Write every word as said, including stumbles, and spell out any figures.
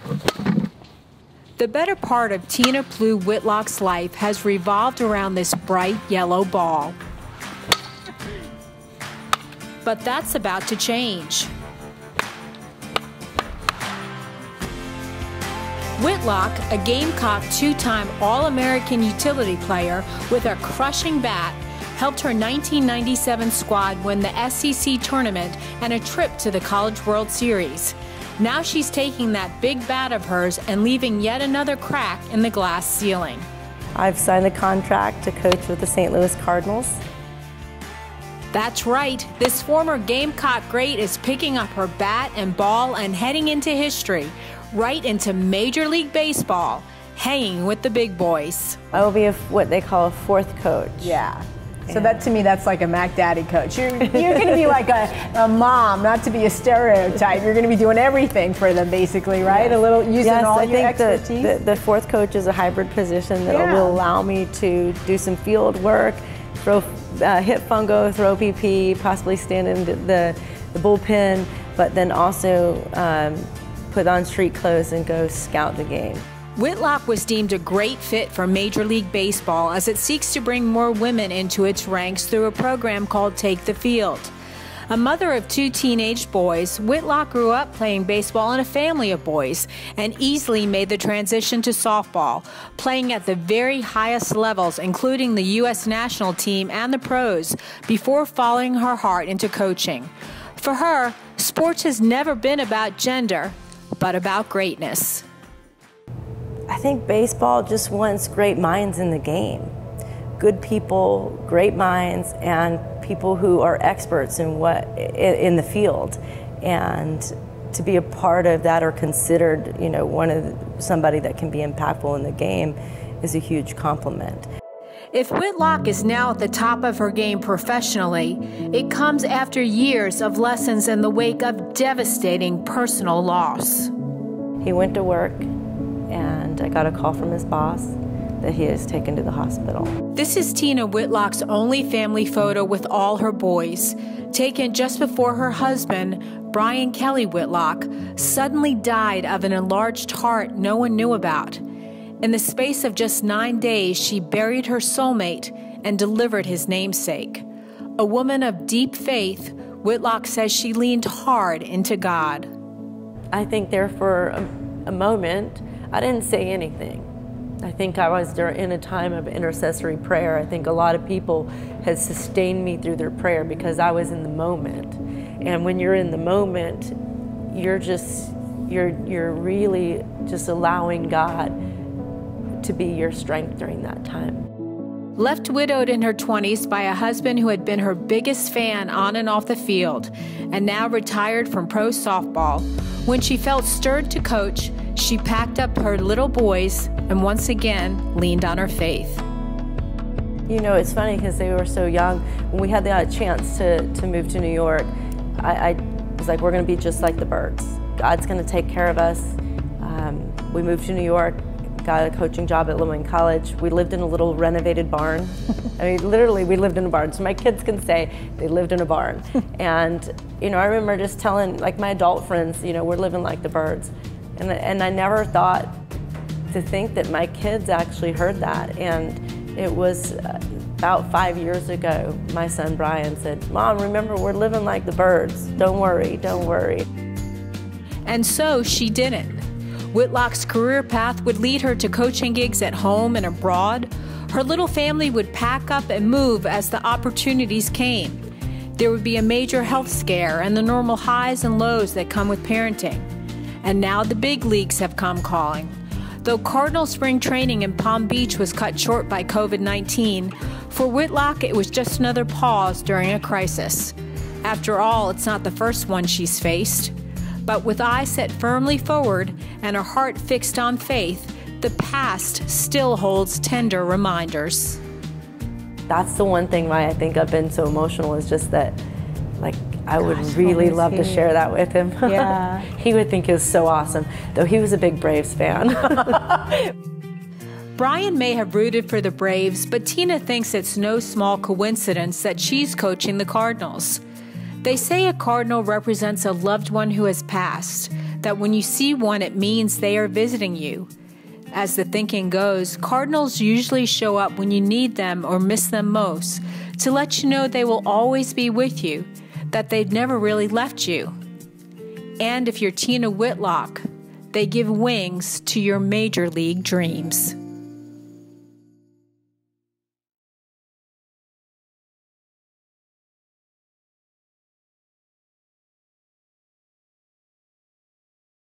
The better part of Tina Plouffe Whitlock's life has revolved around this bright yellow ball. But that's about to change. Whitlock, a Gamecock two-time All-American utility player with a crushing bat, helped her nineteen ninety-seven squad win the S E C tournament and a trip to the College World Series. Now she's taking that big bat of hers and leaving yet another crack in the glass ceiling. I've signed a contract to coach with the Saint Louis Cardinals. That's right, this former Gamecock great is picking up her bat and ball and heading into history, right into Major League Baseball, hanging with the big boys. I will be a, what they call a fourth coach. Yeah. So that, to me, that's like a Mac Daddy coach. You're, you're going to be like a, a mom, not to be a stereotype. You're going to be doing everything for them, basically, right? Yes. A little using yes, all I your think expertise. The, the, the fourth coach is a hybrid position that yeah. will allow me to do some field work, throw, uh, hit fungo, throw P P, possibly stand in the, the, the bullpen, but then also um, put on street clothes and go scout the game. Whitlock was deemed a great fit for Major League Baseball as it seeks to bring more women into its ranks through a program called Take the Field. A mother of two teenage boys, Whitlock grew up playing baseball in a family of boys and easily made the transition to softball, playing at the very highest levels, including the U S national team and the pros, before following her heart into coaching. For her, sports has never been about gender, but about greatness. I think baseball just wants great minds in the game. Good people, great minds, and people who are experts in what in the field. And to be a part of that or considered, you know, one of the, somebody that can be impactful in the game is a huge compliment. If Whitlock is now at the top of her game professionally, it comes after years of lessons in the wake of devastating personal loss. He went to work, and I got a call from his boss that he is taken to the hospital. This is Tina Whitlock's only family photo with all her boys, taken just before her husband, Brian Kelly Whitlock, suddenly died of an enlarged heart no one knew about. In the space of just nine days, she buried her soulmate and delivered his namesake. A woman of deep faith, Whitlock says she leaned hard into God. I think there for a, a moment, I didn't say anything. I think I was in a time of intercessory prayer. I think a lot of people had sustained me through their prayer because I was in the moment. And when you're in the moment, you're just, you're, you're really just allowing God to be your strength during that time. Left widowed in her twenties by a husband who had been her biggest fan on and off the field, and now retired from pro softball, when she felt stirred to coach, she packed up her little boys and once again leaned on her faith. You know, it's funny because they were so young. When we had the chance to, to move to New York, I, I was like, we're going to be just like the birds. God's going to take care of us. Um, we moved to New York, got a coaching job at Lillian College. We lived in a little renovated barn. I mean, literally, we lived in a barn. So my kids can say they lived in a barn. And, you know, I remember just telling, like, my adult friends, you know, we're living like the birds. And, and I never thought to think that my kids actually heard that. And it was about five years ago, my son Brian said, Mom, remember, we're living like the birds. Don't worry, don't worry. And so she didn't. Whitlock's career path would lead her to coaching gigs at home and abroad. Her little family would pack up and move as the opportunities came. There would be a major health scare and the normal highs and lows that come with parenting. And now the big leagues have come calling. Though Cardinal spring training in Palm Beach was cut short by COVID nineteen, for Whitlock it was just another pause during a crisis. After all, it's not the first one she's faced. But with eyes set firmly forward and her heart fixed on faith, the past still holds tender reminders. That's the one thing why I think I've been so emotional, is just that, like, I would Gosh, really love he? to share that with him. Yeah. He would think it was so awesome, though he was a big Braves fan. Brian may have rooted for the Braves, but Tina thinks it's no small coincidence that she's coaching the Cardinals. They say a Cardinal represents a loved one who has passed. that when you see one, it means they are visiting you. As the thinking goes, cardinals usually show up when you need them or miss them most, to let you know they will always be with you, that they've never really left you. And if you're Tina Whitlock, they give wings to your major league dreams.